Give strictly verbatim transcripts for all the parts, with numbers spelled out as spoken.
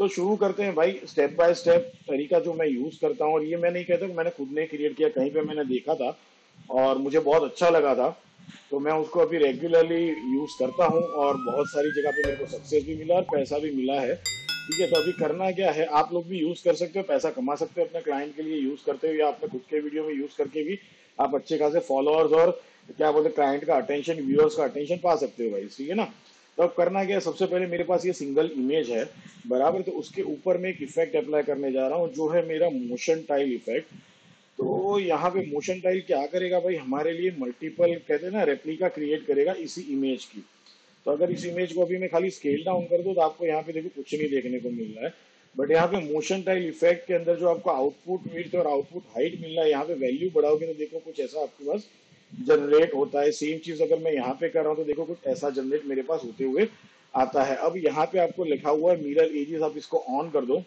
तो शुरू करते हैं भाई, स्टेप बाय स्टेप तरीका जो मैं यूज करता हूँ। और ये मैं नहीं कहता कि मैंने खुद ने क्रिएट किया, कहीं पे मैंने देखा था और मुझे बहुत अच्छा लगा था, तो मैं उसको अभी रेगुलरली यूज करता हूँ और बहुत सारी जगह पे मेरे को सक्सेस भी मिला और पैसा भी मिला है। ठीक है, तो अभी करना क्या है, आप लोग भी यूज कर सकते हो, पैसा कमा सकते हो अपने क्लाइंट के लिए यूज करते हो, या अपने खुद के वीडियो में यूज करके भी आप अच्छे खासे फॉलोअर्स और क्या बोलते हैं क्लाइंट का अटेंशन, व्यूअर्स का अटेंशन पा सकते हो भाई। ठीक है ना। तो अब करना क्या है, सबसे पहले मेरे पास ये सिंगल इमेज है बराबर, तो उसके ऊपर मैं एक इफेक्ट अप्लाई करने जा रहा हूँ जो है मेरा मोशन टाइल इफेक्ट। तो यहाँ पे मोशन टाइल क्या करेगा भाई, हमारे लिए मल्टीपल कहते हैं ना रेप्लिका क्रिएट करेगा इसी इमेज की। तो अगर इस इमेज को अभी मैं खाली स्केल डाउन कर दूं तो आपको यहाँ पे देखो कुछ नहीं देखने को मिल रहा है, बट यहाँ पे मोशन टाइल इफेक्ट के अंदर जो आपको आउटपुट विड्थ और आउटपुट हाइट मिल रहा है, यहाँ पे वैल्यू बढ़ाओगे तो देखो कुछ ऐसा आपके पास जनरेट होता है। सेम चीज अगर मैं यहाँ पे कर रहा हूँ तो देखो कुछ ऐसा जनरेट मेरे पास होते हुए आता है। अब यहाँ पे आपको लिखा हुआ है मिरर एजेस, आप इसको ऑन कर दो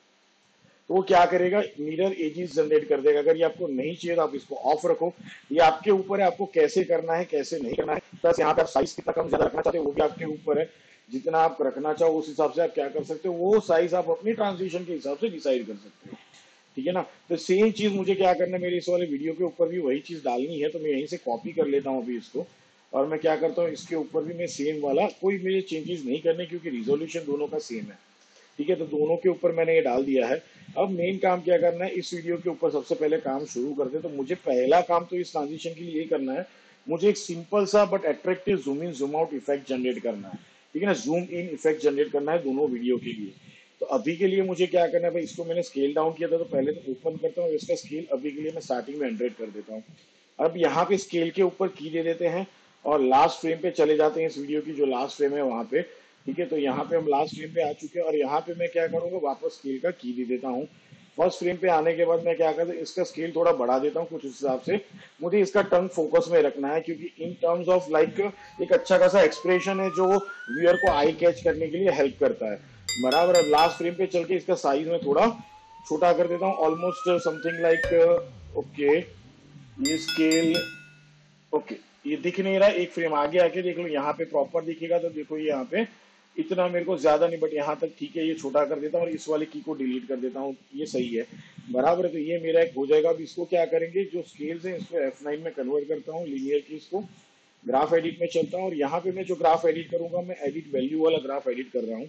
तो वो क्या करेगा, मिरर एजेस जनरेट कर देगा। अगर ये आपको नहीं चाहिए तो आप इसको ऑफ रखो, ये आपके ऊपर है आपको कैसे करना है कैसे नहीं करना है। प्लस यहाँ पे आप साइज कितना कम ज्यादा रखना चाहते हो वो भी आपके ऊपर है, जितना आप रखना चाहो उस हिसाब से आप क्या कर सकते हो, वो साइज आप अपनी ट्रांजिशन के हिसाब से डिसाइड कर सकते हो। ठीक है ना। तो सेम चीज मुझे क्या करना है, मेरे इस वाले वीडियो के ऊपर भी वही चीज डालनी है, तो मैं यहीं से कॉपी कर लेता हूँ अभी इसको, और मैं क्या करता हूँ इसके ऊपर भी मैं सेम वाला, कोई मेरे चेंजेस नहीं करने क्योंकि रिजोल्यूशन दोनों का सेम है। ठीक है, तो दोनों के ऊपर मैंने ये डाल दिया है। अब मेन काम क्या करना है, इस वीडियो के ऊपर सबसे पहले काम शुरू करते हैं। तो मुझे पहला काम तो इस ट्रांजिशन के लिए यही करना है, मुझे एक सिंपल सा but attractive zoom in zoom out effect generate करना है। ठीक है ना, जूम इन इफेक्ट जनरेट करना है दोनों वीडियो के लिए। तो अभी के लिए मुझे क्या करना है भाई, इसको मैंने स्केल डाउन किया था तो पहले तो ओपन करता हूँ, इसका स्केल अभी के लिए मैं स्टार्टिंग में हंड्रेड कर देता हूँ। अब यहाँ पे स्केल के ऊपर की दे देते हैं और लास्ट फ्रेम पे चले जाते हैं, इस वीडियो की जो लास्ट फ्रेम है वहां पे। ठीक है, तो यहाँ पे हम लास्ट फ्रेम पे आ चुके हैं और यहाँ पे मैं क्या करूंगा, वापस स्केल का की दे देता हूँ। फर्स्ट फ्रेम पे आने के बाद मैं क्या करता हूँ, इसका स्केल थोड़ा बढ़ा देता हूँ कुछ उस हिसाब से, मुझे इसका टंग फोकस में रखना है क्योंकि इन टर्म्स ऑफ लाइक एक अच्छा खासा एक्सप्रेशन है जो व्यूअर को आई कैच करने के लिए हेल्प करता है बराबर। अब लास्ट फ्रेम पे चल के इसका साइज में थोड़ा छोटा कर देता हूँ, ऑलमोस्ट समथिंग लाइक ओके, ये स्केल ओके, ये दिख नहीं रहा, एक फ्रेम आगे आके देख लो, यहाँ पे प्रॉपर दिखेगा तो देखो ये यहाँ पे इतना मेरे को ज्यादा नहीं, बट यहाँ तक ठीक है, ये छोटा कर देता हूँ और इस वाले की को डिलीट कर देता हूँ, ये सही है बराबर है। तो ये मेरा एक हो जाएगा। अब इसको क्या करेंगे, जो स्केल्स है इसको एफ नाइन में कन्वर्ट करता हूँ लीनियर की, इसको ग्राफ एडिट में चलता हूँ और यहाँ पे मैं जो ग्राफ एडिट करूंगा, मैं एडिट वैल्यू वाला ग्राफ एडिट कर रहा हूँ।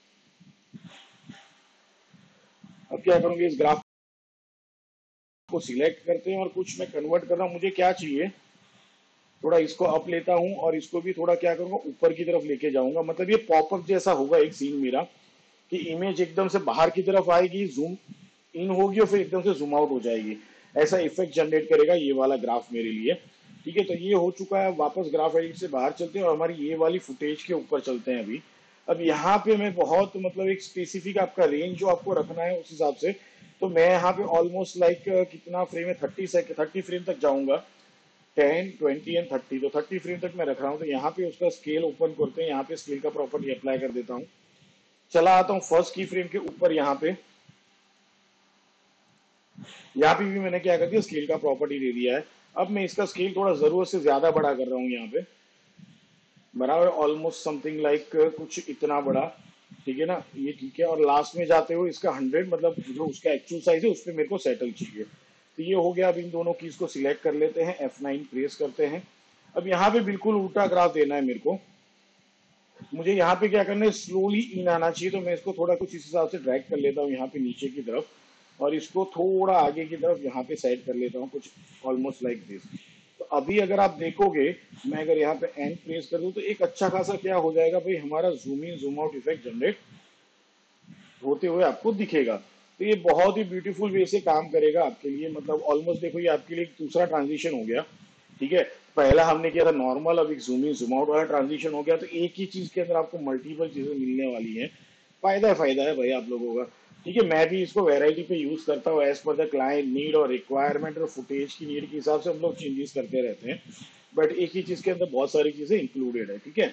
अब क्या करूंगे, इस ग्राफ को सिलेक्ट करते हैं और कुछ मैं कन्वर्ट कर रहा हूँ, मुझे क्या चाहिए, थोड़ा इसको अप लेता हूं और इसको भी थोड़ा क्या करूंगा ऊपर की तरफ लेके जाऊंगा। मतलब ये पॉपअप जैसा होगा एक सीन मेरा, कि इमेज एकदम से बाहर की तरफ आएगी, जूम इन होगी और फिर एकदम से जूम आउट हो जाएगी, ऐसा इफेक्ट जनरेट करेगा ये वाला ग्राफ मेरे लिए। ठीक है, तो ये हो चुका है। वापस ग्राफ एडिट से बाहर चलते हैं और हमारी ये वाली फुटेज के ऊपर चलते हैं अभी। अब यहाँ पे मैं बहुत मतलब एक स्पेसिफिक आपका रेंज जो आपको रखना है उस हिसाब से, तो मैं यहाँ पे ऑलमोस्ट लाइक कितना फ्रेम है, थर्टी सेकेंड थर्टी फ्रेम तक जाऊंगा, टेन ट्वेंटी एंड थर्टी, तो थर्टी फ्रेम तक मैं रख रहा हूँ। तो यहाँ पे उसका स्केल ओपन करते हैं, यहाँ पे स्केल का प्रॉपर्टी अप्लाई कर देता हूँ, चला आता हूँ फर्स्ट की फ्रेम के ऊपर, यहाँ पे यहाँ पे भी मैंने क्या कर दिया, स्केल का प्रॉपर्टी दे दिया है। अब मैं इसका स्केल थोड़ा जरूरत से ज्यादा बड़ा कर रहा हूँ यहाँ पे बराबर, ऑलमोस्ट समथिंग लाइक कुछ इतना बड़ा। ठीक है ना, ये ठीक है। और लास्ट में जाते हुए इसका हंड्रेड, मतलब जो उसका एक्चुअल साइज है उस पर मेरे को सेटल चाहिए। तो ये हो गया। अब इन दोनों कीज को सिलेक्ट कर लेते हैं, एफ नाइन प्रेस करते हैं। अब यहाँ पे बिल्कुल उल्टा ग्राफ देना है मेरे को, मुझे यहाँ पे क्या करना है, स्लोली इन आना चाहिए, तो मैं इसको थोड़ा कुछ इस हिसाब से ड्रैग कर लेता हूँ यहाँ पे नीचे की तरफ, और इसको थोड़ा आगे की तरफ यहाँ पे साइड कर लेता हूँ, कुछ ऑलमोस्ट लाइक दिस। तो अभी अगर आप देखोगे, मैं अगर यहाँ पे एंड प्रेस कर दूं तो एक अच्छा खासा क्या हो जाएगा भाई, हमारा zoom in zoom out effect generate होते हुए आपको दिखेगा। तो ये बहुत ही ब्यूटीफुल वे से काम करेगा आपके लिए। मतलब ऑलमोस्ट देखो ये आपके लिए एक दूसरा ट्रांजिशन हो गया। ठीक है, पहला हमने किया था नॉर्मल, अब एक जूम इन जूम आउट वाला ट्रांजिशन हो गया। तो एक ही चीज के अंदर आपको मल्टीपल चीजें मिलने वाली हैं, फायदा है फायदा है भाई आप लोगों का। ठीक है, मैं भी इसको वेराइटी पे यूज करता हूँ, as per the client need और रिक्वायरमेंट और फुटेज की नीड के हिसाब से हम लोग चेंजेस करते रहते हैं, बट एक ही चीज के अंदर बहुत सारी चीजें इंक्लूडेड है। ठीक है,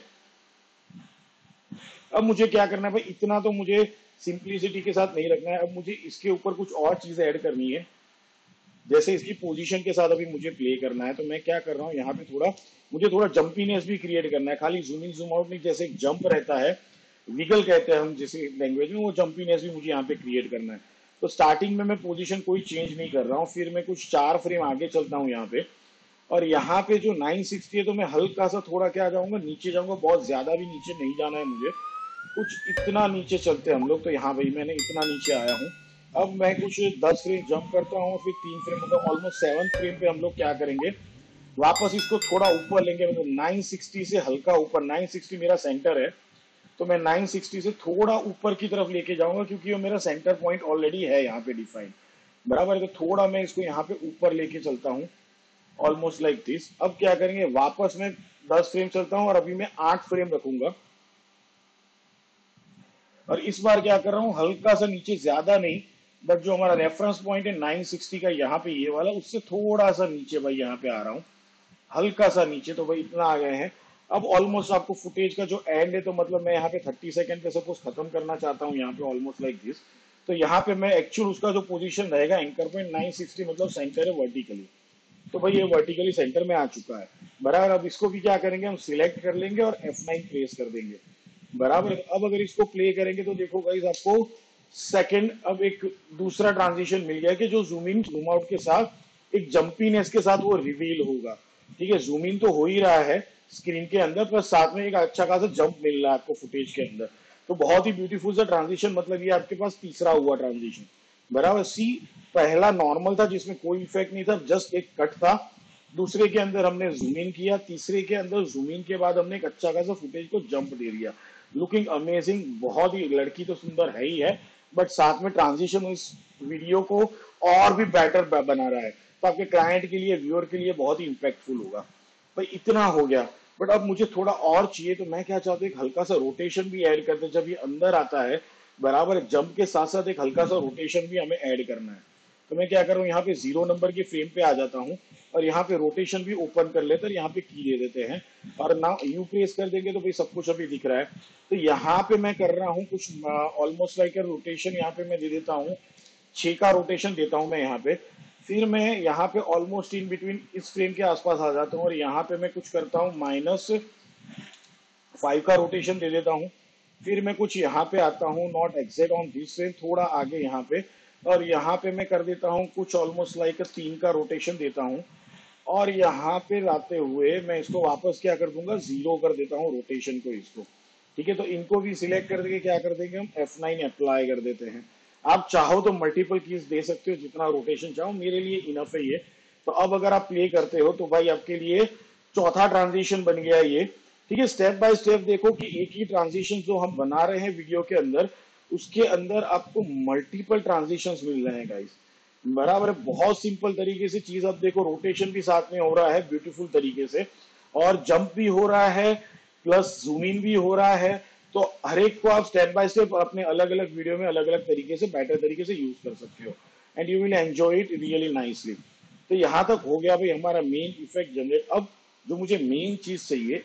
अब मुझे क्या करना है भाई, इतना तो मुझे सिंप्लिसिटी के साथ नहीं रखना है, अब मुझे इसके ऊपर कुछ और चीजें ऐड करनी है। जैसे इसकी पोजीशन के साथ अभी मुझे प्ले करना है, तो मैं क्या कर रहा हूँ, यहाँ पे थोड़ा मुझे थोड़ा जंपीनेस भी क्रिएट करना है, खाली जूम इन जूम आउट नहीं, जैसे एक जंप रहता है विगल कहते हैं हम जिस लैंग्वेज में, वो जंपीनेस भी मुझे यहाँ पे क्रिएट करना है। तो स्टार्टिंग में मैं पोजीशन कोई चेंज नहीं कर रहा हूँ, फिर मैं कुछ चार फ्रेम आगे चलता हूँ यहाँ पे, और यहाँ पे जो नाइन सिक्सटी है तो मैं हल्का सा थोड़ा क्या जाऊंगा, नीचे जाऊंगा, बहुत ज्यादा भी नीचे नहीं जाना है मुझे, कुछ इतना नीचे चलते हैं हम लोग। तो यहाँ भाई मैंने इतना नीचे आया हूँ। अब मैं कुछ दस फ्रेम जंप करता हूँ, फिर तीन फ्रेम, मतलब ऑलमोस्ट सेवन फ्रेम पे हम लोग क्या करेंगे, वापस इसको थोड़ा ऊपर लेंगे, मतलब नाइन सिक्सटी से हल्का ऊपर, नाइन सिक्सटी मेरा सेंटर है, तो मैं नाइन सिक्सटी से थोड़ा ऊपर की तरफ लेके जाऊंगा, क्योंकि वो मेरा सेंटर पॉइंट ऑलरेडी है यहाँ पे डिफाइन, बराबर है। तो थोड़ा मैं इसको यहाँ पे ऊपर लेके चलता हूँ, ऑलमोस्ट लाइक दिस। अब क्या करेंगे, वापस मैं दस फ्रेम चलता हूँ और अभी मैं आठ फ्रेम रखूंगा, और इस बार क्या कर रहा हूँ, हल्का सा नीचे, ज्यादा नहीं, बट जो हमारा रेफरेंस पॉइंट है नाइन सिक्सटी का यहाँ पे ये वाला, उससे थोड़ा सा नीचे भाई यहाँ पे आ रहा हूँ, हल्का सा नीचे। तो भाई इतना आ गए हैं। अब ऑलमोस्ट आपको फुटेज का जो एंड है, तो मतलब मैं यहाँ पे थर्टी सेकंड पे सपोज खत्म करना चाहता हूँ यहाँ पे, ऑलमोस्ट लाइक दिस। तो यहाँ पे मैं एक्चुअल उसका जो पोजीशन रहेगा एंकर पॉइंट नाइन सिक्सटी, मतलब सेंटर है वर्टिकली, तो भाई ये वर्टिकली सेंटर में आ चुका है, बराबर। अब इसको भी क्या करेंगे, हम सिलेक्ट कर लेंगे और एफ नाइन प्रेस कर देंगे, बराबर। अब अगर इसको प्ले करेंगे तो देखो गाइस, आपको सेकंड, अब एक दूसरा ट्रांजिशन मिल गया कि जो जूम इन जूम आउट के साथ एक जंपीनेस के साथ वो रिवील होगा। ठीक है, जूम इन तो हो ही रहा है स्क्रीन के अंदर, पर साथ में एक अच्छा खासा जंप मिल रहा है आपको फुटेज के अंदर। तो बहुत ही ब्यूटीफुल सा ट्रांजिशन, मतलब ये आपके पास तीसरा हुआ ट्रांजिशन, बराबर। सी पहला नॉर्मल था जिसमें कोई इफेक्ट नहीं था, जस्ट एक कट था। दूसरे के अंदर हमने जूम इन किया, तीसरे के अंदर जूम इन के बाद हमने एक अच्छा खासा फुटेज को जंप दे दिया। लुकिंग अमेजिंग, बहुत ही, लड़की तो सुंदर है ही है, बट साथ में ट्रांजिशन इस वीडियो को और भी बेटर बना रहा है, तो आपके क्लाइंट के लिए, व्यूअर के लिए बहुत ही इंपैक्टफुल होगा। भाई इतना हो गया, बट अब मुझे थोड़ा और चाहिए, तो मैं क्या चाहता हूँ, एक हल्का सा रोटेशन भी ऐड करते, जब ये अंदर आता है, बराबर, जंप के साथ साथ एक हल्का सा रोटेशन भी हमें ऐड करना है। तो मैं क्या कर रहा हूँ, यहाँ पे जीरो नंबर के फ्रेम पे आ जाता हूँ, और यहाँ पे रोटेशन भी ओपन कर लेते हैं, यहाँ पे की दे देते हैं, और ना यू प्रेस कर देंगे तो भाई सब कुछ अभी दिख रहा है। तो यहाँ पे मैं कर रहा हूँ कुछ ऑलमोस्ट लाइक रोटेशन, यहाँ पे मैं दे देता हूँ छह का रोटेशन देता हूँ मैं यहाँ पे। फिर मैं यहाँ पे ऑलमोस्ट इन बिटवीन इस फ्रेम के आसपास आ जाता हूँ, और यहाँ पे मैं कुछ करता हूँ माइनस फाइव का रोटेशन दे देता हूँ। फिर मैं कुछ यहाँ पे आता हूँ, not exact on this frame, थोड़ा आगे यहाँ पे, और यहाँ पे मैं कर देता हूँ कुछ ऑलमोस्ट लाइक तीन का रोटेशन देता हूँ, और यहाँ पे आते हुए मैं इसको वापस क्या कर दूंगा, जीरो कर देता हूँ रोटेशन को इसको। ठीक है, तो इनको भी सिलेक्ट कर देंगे, क्या कर देंगे हम, एफ नाइन अप्लाई कर देते हैं। आप चाहो तो मल्टीपल कीज दे सकते हो, जितना रोटेशन चाहो, मेरे लिए इनफ है ये। तो अब अगर आप प्ले करते हो तो भाई आपके लिए चौथा ट्रांजिशन बन गया ये। ठीक है, स्टेप बाय स्टेप देखो कि एक ही ट्रांजिशन जो हम बना रहे हैं वीडियो के अंदर, उसके अंदर आपको मल्टीपल ट्रांजिशंस मिल रहे हैं गाइस, बराबर है। बहुत सिंपल तरीके से चीज, अब देखो रोटेशन भी साथ में हो रहा है ब्यूटीफुल तरीके से, और जंप भी हो रहा है, प्लस जूम इन भी हो रहा है। तो हर एक को आप स्टेप बाय स्टेप अपने अलग अलग वीडियो में अलग अलग तरीके से, बेटर तरीके से यूज कर सकते हो, and you will enjoy it really nicely. तो यहाँ तक हो गया भाई हमारा मेन इफेक्ट जनरेट। अब जो मुझे मेन चीज चाहिए,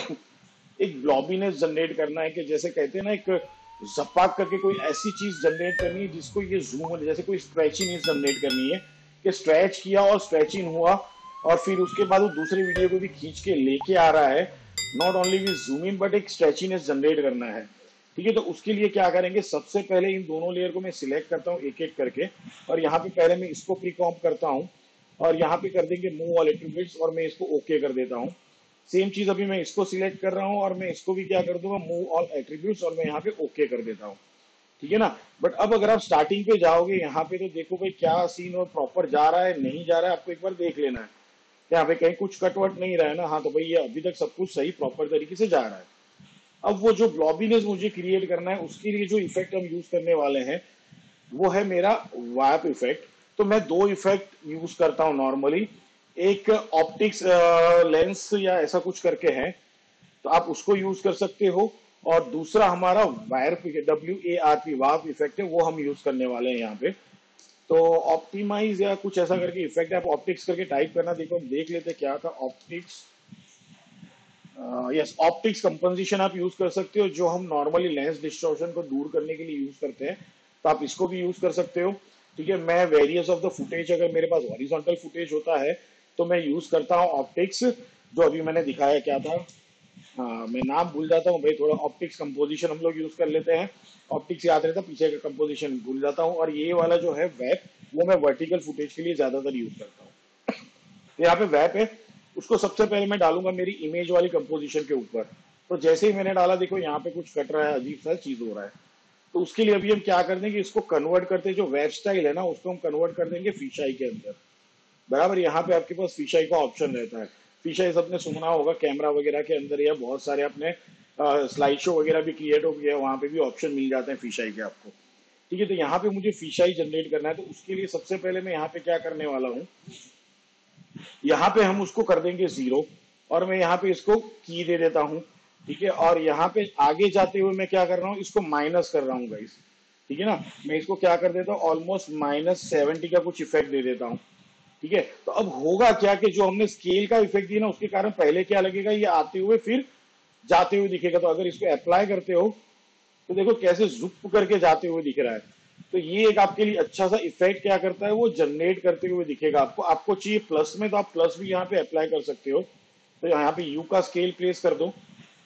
एक ब्लॉबीनेस जनरेट करना है, कि जैसे कहते हैं ना, एक जपाक करके कोई ऐसी चीज जनरेट करनी है जिसको ये जूम, जैसे कोई स्ट्रेचिंग जनरेट करनी है, कि स्ट्रेच किया और स्ट्रेचिंग हुआ, और फिर उसके बाद वो दूसरे वीडियो को भी खींच के लेके आ रहा है, not only with zoom in, but एक स्ट्रेचिनेस जनरेट करना है। ठीक है, तो उसके लिए क्या करेंगे, सबसे पहले इन दोनों लेयर को मैं सिलेक्ट करता हूँ एक एक करके, और यहाँ पे पहले मैं इसको प्री कॉम्प करता हूँ, और यहाँ पे कर देंगे मूव ऑल एट्रीब्यूट्स, और मैं इसको ओके कर देता हूँ। सेम चीज अभी मैं इसको सिलेक्ट कर रहा हूँ, और मैं इसको भी क्या कर दूंगा, मूव ऑल एट्रीब्यूट्स, और मैं यहाँ पे ओके कर देता हूँ। ठीक है ना। बट अब अगर आप स्टार्टिंग पे जाओगे यहाँ पे, तो देखो भाई क्या सीन और प्रॉपर जा रहा है नहीं जा रहा है, आपको एक बार देख लेना है, यहाँ पे कहीं कुछ कटवट नहीं रहा है ना। हाँ, तो भाई ये अभी तक सब कुछ सही प्रॉपर तरीके से जा रहा है। अब वो जो ब्लॉबीनेस मुझे क्रिएट करना है, उसके लिए जो इफेक्ट हम यूज करने वाले हैं, वो है मेरा वाइप इफेक्ट। तो मैं दो इफेक्ट यूज करता हूँ नॉर्मली, एक ऑप्टिक्स लेंस या ऐसा कुछ करके है, तो आप उसको यूज कर सकते हो, और दूसरा हमारा wire W A R P warp effect है, वो हम यूज करने वाले हैं यहाँ पे। तो ऑप्टिमाइज या कुछ ऐसा करके इफेक्ट है, आप ऑप्टिक्स करके टाइप करना, देखो हम देख लेते क्या था। ऑप्टिक्स, यस, ऑप्टिक्स कंपोजिशन आप यूज कर सकते हो, जो हम नॉर्मली लेंस डिस्टॉर्शन को दूर करने के लिए यूज करते हैं, तो आप इसको भी यूज कर सकते हो। ठीक है, मैं वेरियस ऑफ द फुटेज, अगर मेरे पास हॉरिजॉन्टल फुटेज होता है तो मैं यूज करता हूँ ऑप्टिक्स, जो अभी मैंने दिखाया क्या था, हाँ मैं नाम भूल जाता हूँ भाई, थोड़ा ऑप्टिक्स कंपोजिशन हम लोग यूज कर लेते हैं, ऑप्टिक्स याद रहता, पीछे का कंपोजिशन भूल जाता हूँ। और ये वाला जो है वेब, वो मैं वर्टिकल फुटेज के लिए ज्यादातर यूज करता हूँ। तो यहाँ पे वेब है, उसको सबसे पहले मैं डालूंगा मेरी इमेज वाली कंपोजिशन के ऊपर। तो जैसे ही मैंने डाला, देखो यहाँ पे कुछ कट रहा है, अजीब सा चीज हो रहा है। तो उसके लिए अभी हम क्या कर देंगे, इसको कन्वर्ट करते हैं, जो वेब स्टाइल है ना उसको हम कन्वर्ट कर देंगे फिशाई के अंदर। बराबर, यहाँ पे आपके पास फिशाई का ऑप्शन रहता है। फिशाई सबने सुना होगा, कैमरा वगैरह के अंदर या बहुत सारे अपने स्लाइड शो वगैरह भी क्रिएट हो गया, वहां पे भी ऑप्शन मिल जाते हैं फिशाई के आपको। ठीक है, तो यहाँ पे मुझे फिशाई जनरेट करना है, तो उसके लिए सबसे पहले मैं यहाँ पे क्या करने वाला हूँ, यहाँ पे हम उसको कर देंगे जीरो, और मैं यहाँ पे इसको की दे देता हूँ। ठीक है, और यहाँ पे आगे जाते हुए मैं क्या कर रहा हूँ, इसको माइनस कर रहा हूँ गाइस। ठीक है ना, मैं इसको क्या कर देता हूँ, ऑलमोस्ट माइनस सेवेंटी का कुछ इफेक्ट दे देता हूँ। ठीक है, तो अब होगा क्या कि जो हमने स्केल का इफेक्ट दिया ना, उसके कारण पहले क्या लगेगा, ये आते हुए फिर जाते हुए दिखेगा। तो अगर इसको अप्लाई करते हो तो देखो कैसे जुप करके जाते हुए दिख रहा है। तो ये एक आपके लिए अच्छा सा इफेक्ट क्या करता है, वो जनरेट करते हुए दिखेगा आपको। आपको चाहिए प्लस में, तो आप प्लस भी यहाँ पे अप्लाई कर सकते हो। तो यहाँ पे यू का स्केल प्लेस कर दो।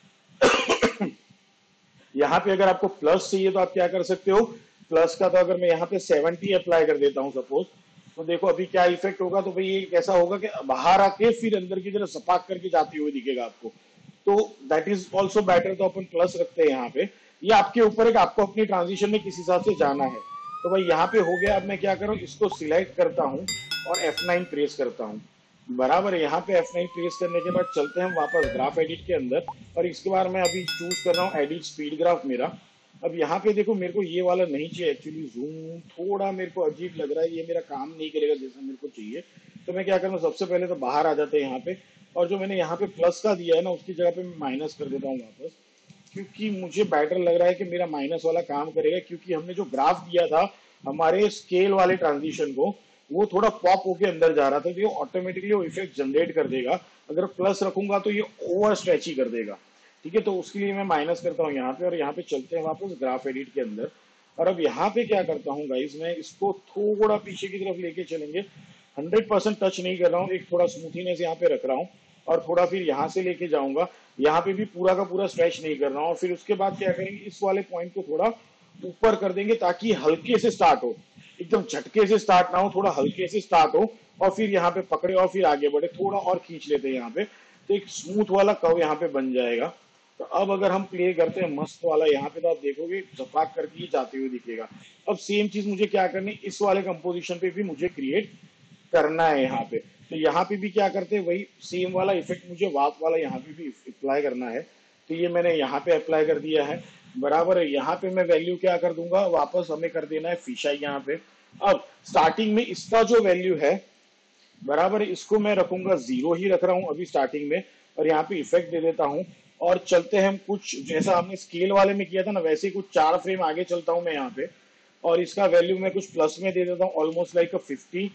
यहाँ पे अगर आपको प्लस चाहिए तो आप क्या कर सकते हो, प्लस का तो अगर मैं यहाँ पे सेवेंटी अप्लाई कर देता हूँ सपोज, तो देखो अभी क्या इफेक्ट होगा। तो भाई ये कैसा होगा कि बाहर आके फिर अंदर की तरफ सपाक करके जाते हुए दिखेगा आपको। तो दैट इज ऑल्सो बेटर, तो अपन प्लस रखते हैं यहाँ पे। ये आपके ऊपर है कि आपको अपनी ट्रांजिशन में किस हिसाब से जाना है। तो भाई यहाँ पे हो गया। अब मैं क्या करूँ, इसको सिलेक्ट करता हूँ और एफ नाइन प्रेस करता हूँ। बराबर है, यहाँ पे एफ नाइन प्रेस करने के बाद चलते हैं वापस ग्राफ एडिट के अंदर, और इसके बाद मैं अभी चूज कर रहा हूँ एडिट स्पीड ग्राफ मेरा। अब यहाँ पे देखो मेरे को ये वाला नहीं चाहिए एक्चुअली, जूम थोड़ा मेरे को अजीब लग रहा है, ये मेरा काम नहीं करेगा जैसा मेरे को चाहिए। तो मैं क्या करूँ, सबसे पहले तो बाहर आ जाते हैं यहाँ पे, और जो मैंने यहाँ पे प्लस का दिया है ना, उसकी जगह पे मैं माइनस कर देता हूँ वापस, क्योंकि मुझे बेटर लग रहा है कि मेरा माइनस वाला काम करेगा। क्योंकि हमने जो ग्राफ दिया था हमारे स्केल वाले ट्रांजिशन को, वो थोड़ा पॉप होके अंदर जा रहा था, तो ये ऑटोमेटिकली वो इफेक्ट जनरेट कर देगा। अगर प्लस रखूंगा तो ये ओवर स्ट्रेच ही कर देगा। ठीक है, तो उसके लिए मैं माइनस करता हूँ यहाँ पे, और यहाँ पे चलते हैं वापस ग्राफ एडिट के अंदर। और अब यहाँ पे क्या करता हूँ गाइस, मैं इसको थोड़ा पीछे की तरफ लेके चलेंगे। हंड्रेड परसेंट टच नहीं कर रहा हूँ, एक थोड़ा स्मूथीनेस यहाँ पे रख रहा हूँ, और थोड़ा फिर यहाँ से लेके जाऊंगा। यहाँ पे भी पूरा का पूरा स्ट्रेच नहीं कर रहा हूँ। और फिर उसके बाद क्या करेंगे, इस वाले पॉइंट को थोड़ा ऊपर कर देंगे, ताकि हल्के से स्टार्ट हो, एकदम झटके से स्टार्ट ना हो, थोड़ा हल्के से स्टार्ट हो, और फिर यहाँ पे पकड़े और फिर आगे बढ़े। थोड़ा और खींच लेते हैं यहाँ पे, तो एक स्मूथ वाला कव यहाँ पे बन जाएगा। तो अब अगर हम प्ले करते हैं मस्त वाला, यहाँ पे तो आप देखोगे झपाक करके ही जाते हुए दिखेगा। अब सेम चीज मुझे क्या करनी, इस वाले कंपोजिशन पे भी मुझे क्रिएट करना है यहाँ पे। तो यहाँ पे भी क्या करते हैं, वही सेम वाला इफेक्ट मुझे वाप वाला यहाँ पे भी अप्लाई करना है। तो ये मैंने यहाँ पे अप्लाई कर दिया है। बराबर है, यहाँ पे मैं वैल्यू क्या कर दूंगा, वापस हमें कर देना है फिशाई यहाँ पे। अब स्टार्टिंग में इसका जो वैल्यू है, बराबर है, इसको मैं रखूंगा जीरो ही रख रहा हूँ अभी स्टार्टिंग में, और यहाँ पे इफेक्ट दे देता हूँ। और चलते हैं हम कुछ जैसा हमने स्केल वाले में किया था ना, वैसे ही कुछ चार फ्रेम आगे चलता हूँ मैं यहाँ पे, और इसका वैल्यू मैं कुछ प्लस में दे देता हूँ, ऑलमोस्ट लाइक फिफ्टी।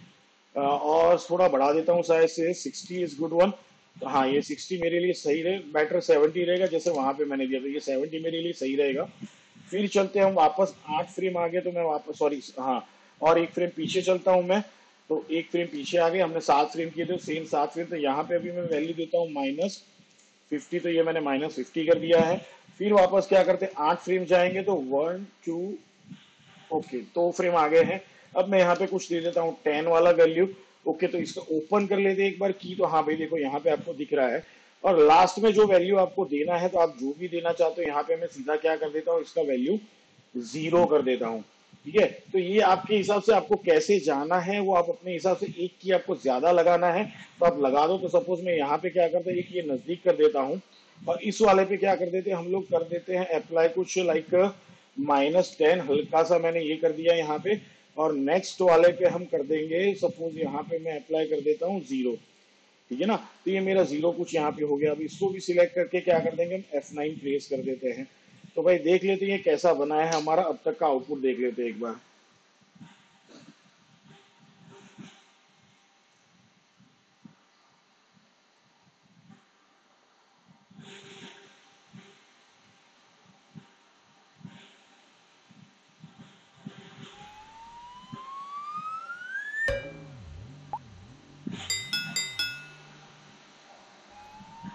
और थोड़ा बढ़ा देता हूँ शायद से, सिक्सटी इज गुड वन। तो हाँ, ये सिक्सटी मेरे लिए सही रहे, बेटर सेवेंटी रहेगा जैसे वहां पे मैंने दिया था, ये सेवेंटी मेरे लिए सही रहेगा। फिर चलते हैं हम वापस आठ फ्रेम आगे, तो मैं वापस सॉरी हाँ, और एक फ्रेम पीछे चलता हूँ मैं। तो एक फ्रेम पीछे आ गए, हमने सात फ्रेम किए थे, सेम सात फ्रेम। तो यहाँ पे अभी मैं वैल्यू देता हूँ माइनस फिफ्टी, तो ये मैंने माइनस फिफ्टी कर दिया है। फिर वापस क्या करते हैं, आठ फ्रेम जाएंगे, तो वन टू, ओके दो फ्रेम आ गए हैं। अब मैं यहाँ पे कुछ दे देता हूँ टेन वाला वैल्यू। ओके, तो इसको ओपन कर लेते हैं एक बार की, तो हाँ भाई देखो यहाँ पे आपको दिख रहा है। और लास्ट में जो वैल्यू आपको देना है, तो आप जो भी देना चाहते हो, यहाँ पे मैं सीधा क्या कर देता हूँ, इसका वैल्यू जीरो कर देता हूँ। ठीक है, तो ये आपके हिसाब से आपको कैसे जाना है, वो आप अपने हिसाब से, एक की आपको ज्यादा लगाना है तो आप लगा दो। तो सपोज मैं यहाँ पे क्या करता हूँ, एक ये नजदीक कर देता हूँ, और इस वाले पे क्या कर देते हैं हम लोग, कर देते हैं अप्लाई कुछ लाइक माइनस टेन, हल्का सा मैंने ये कर दिया यहाँ पे। और नेक्स्ट वाले पे हम कर देंगे, सपोज यहाँ पे मैं अप्लाई कर देता हूँ जीरो। ठीक है ना, तो ये मेरा जीरो कुछ यहाँ पे हो गया। अब इसको भी सिलेक्ट करके क्या कर देंगे, हम एफ नाइन प्रेस कर देते हैं। तो भाई देख लेते हैं ये कैसा बना है हमारा, अब तक का आउटपुट देख लेते हैं एक बार।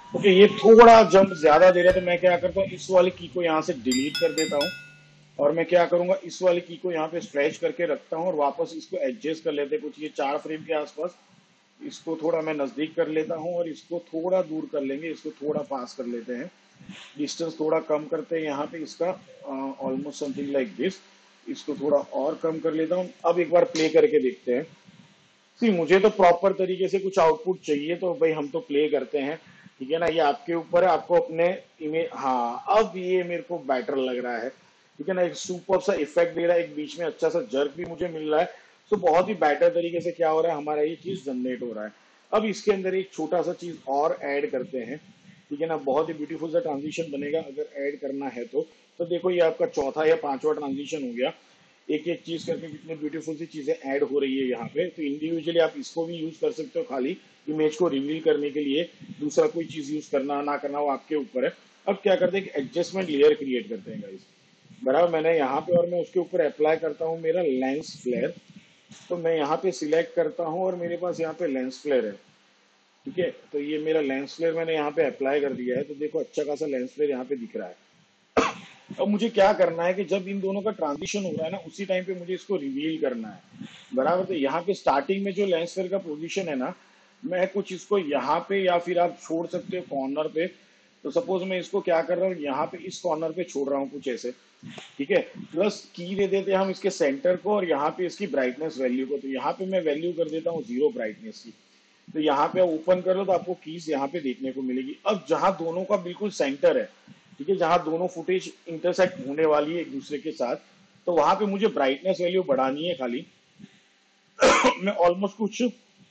ओके, ये थोड़ा जंप ज्यादा दे रहा है, तो मैं क्या करता हूँ, इस वाली की को यहाँ से डिलीट कर देता हूँ और मैं क्या करूंगा, इस वाली की को यहाँ पे स्ट्रेच करके रखता हूँ और वापस इसको एडजस्ट कर लेते हैं कुछ ये चार फ्रेम के आसपास। इसको थोड़ा मैं नजदीक कर लेता हूँ और इसको थोड़ा दूर कर लेंगे, इसको थोड़ा पास कर लेते हैं, डिस्टेंस थोड़ा कम करते हैं यहाँ पे इसका, ऑलमोस्ट समथिंग लाइक दिस। इसको थोड़ा और कम कर लेता हूँ। अब एक बार प्ले करके देखते हैं। सी, मुझे तो प्रॉपर तरीके से कुछ आउटपुट चाहिए, तो भाई हम तो प्ले करते हैं, ठीक है ना। ये आपके ऊपर है, आपको अपने इमेज, हाँ अब ये मेरे को बेटर लग रहा है, ठीक है ना। एक सुपर सा इफेक्ट दे रहा है, एक बीच में अच्छा सा जर्क भी मुझे मिल रहा है। तो बहुत ही बेटर तरीके से क्या हो रहा है, हमारा ये चीज जनरेट हो रहा है। अब इसके अंदर एक छोटा सा चीज और ऐड करते हैं, ठीक है ना। बहुत ही ब्यूटीफुल सा ट्रांजिशन बनेगा अगर ऐड करना है तो। तो देखो ये आपका चौथा या पांचवा ट्रांजिशन हो गया। एक एक चीज करके कितनी ब्यूटीफुल सी चीजें ऐड हो रही है यहाँ पे। तो इंडिविजुअली आप इसको भी यूज कर सकते हो खाली इमेज को रिवील करने के लिए, दूसरा कोई चीज यूज करना ना करना वो आपके ऊपर है। अब क्या करते हैं, एडजस्टमेंट लेयर क्रिएट करते हैं गाइस, बराबर। मैंने यहाँ पे और मैं उसके ऊपर अप्लाई करता हूँ मेरा लेंस फ्लेयर। तो मैं यहाँ पे सिलेक्ट करता हूँ और मेरे पास यहाँ पे लेंस फ्लेयर है, ठीक है। तो ये मेरा लेंस फ्लेयर मैंने यहाँ पे अप्लाई कर दिया है, तो देखो अच्छा खासा लेंस फ्लेयर यहाँ पे दिख रहा है। अब मुझे क्या करना है कि जब इन दोनों का ट्रांजिशन हो रहा है ना, उसी टाइम पे मुझे इसको रिवील करना है, बराबर। तो यहाँ पे स्टार्टिंग में जो लेंस फेयर का पोजीशन है ना, मैं कुछ इसको यहाँ पे, या फिर आप छोड़ सकते हो कॉर्नर पे। तो सपोज मैं इसको क्या कर रहा हूँ, यहाँ पे इस कॉर्नर पे छोड़ रहा हूँ कुछ ऐसे, ठीक है। प्लस की दे देते हैं हम इसके सेंटर को और यहाँ पे इसकी ब्राइटनेस वैल्यू को। तो यहाँ पे मैं वैल्यू कर देता हूँ जीरो ब्राइटनेस की। तो यहाँ पे ओपन कर लो तो आपको कीज यहाँ पे देखने को मिलेगी। अब जहां दोनों का बिल्कुल सेंटर है, ठीक है, जहां दोनों फुटेज इंटरसेक्ट होने वाली है एक दूसरे के साथ, तो वहां पे मुझे ब्राइटनेस वैल्यू बढ़ानी है खाली। मैं ऑलमोस्ट कुछ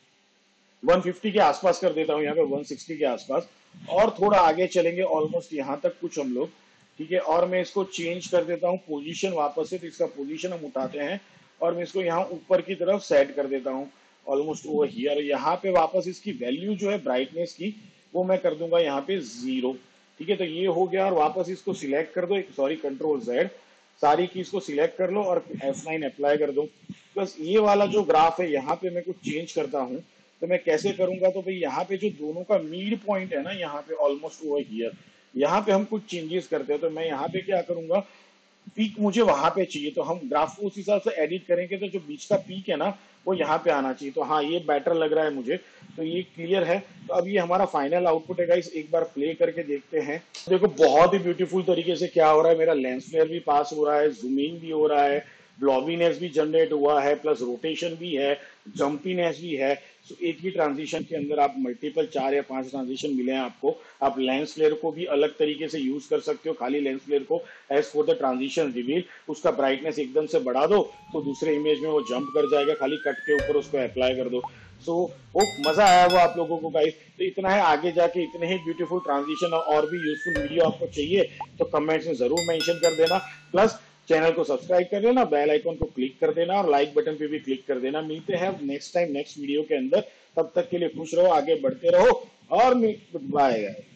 वन फिफ्टी के आसपास कर देता हूँ, यहाँ पे वन सिक्सटी के आसपास। और थोड़ा आगे चलेंगे ऑलमोस्ट यहाँ तक कुछ हम लोग, ठीक है। और मैं इसको चेंज कर देता हूँ पोजीशन वापस से। तो इसका पोजीशन हम उठाते हैं और मैं इसको यहाँ ऊपर की तरफ सेट कर देता हूँ, ऑलमोस्ट ओवर हियर। यहाँ पे वापस इसकी वैल्यू जो है ब्राइटनेस की, वो मैं कर दूंगा यहाँ पे जीरो, ठीक है। तो ये हो गया। और वापस इसको सिलेक्ट कर दो, सॉरी कंट्रोल जेड, सारी कीज को सिलेक्ट कर लो और एफ नाइन अप्लाई कर दो। प्लस ये वाला जो ग्राफ है यहाँ पे मैं कुछ चेंज करता हूँ। तो मैं कैसे करूंगा, तो भाई यहाँ पे जो दोनों का मीड पॉइंट है ना, यहाँ पे ऑलमोस्ट ओवर हियर, यहाँ पे हम कुछ चेंजेस करते हैं। तो मैं यहाँ पे क्या करूंगा, पीक मुझे वहां पे चाहिए, तो हम ग्राफ को उस हिसाब से एडिट करेंगे। तो जो बीच का पीक है ना, वो यहाँ पे आना चाहिए। तो हाँ, ये बेटर लग रहा है मुझे, तो ये क्लियर है। तो अब ये हमारा फाइनल आउटपुट है गाइस, एक बार प्ले करके देखते हैं। देखो बहुत ही ब्यूटीफुल तरीके से क्या हो रहा है, मेरा लेंस फ्लेयर भी पास हो रहा है, जूमिंग भी हो रहा है, ब्लॉबीनेस भी जनरेट हुआ है, प्लस रोटेशन भी है, जंपीनेस भी है। तो एक ही ट्रांजिशन के अंदर आप मल्टीपल चार या पांच ट्रांजिशन मिले हैं आपको। आप लेंस फ्लेयर को भी अलग तरीके से यूज कर सकते हो, खाली लेंस फ्लेयर को as for the transition reveal, उसका ब्राइटनेस एकदम से बढ़ा दो तो दूसरे इमेज में वो जंप कर जाएगा, खाली कट के ऊपर उसको अप्लाई कर दो। सो होप मजा आया वो आप लोगों को गाइस। तो इतना है, आगे जाके इतने ही ब्यूटीफुल ट्रांजिशन और भी यूजफुल वीडियो आपको चाहिए तो कमेंट्स में जरूर मेंशन कर देना। प्लस चैनल को सब्सक्राइब कर लेना, बेल आइकन को क्लिक कर देना और लाइक बटन पे भी क्लिक कर देना। मिलते हैं नेक्स्ट टाइम नेक्स्ट वीडियो के अंदर, तब तक के लिए खुश रहो, आगे बढ़ते रहो और बाय।